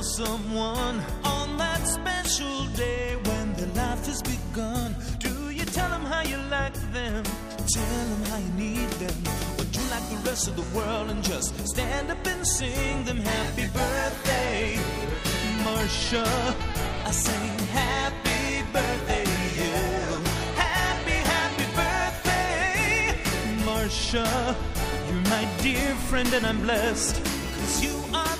someone on that special day when their life has begun? Do you tell them how you like them? Tell them how you need them? Or do you like the rest of the world and just stand up and sing them happy birthday? Marsha, I sing happy birthday to you. Happy, happy birthday, Marsha. You're my dear friend and I'm blessed, 'cause you are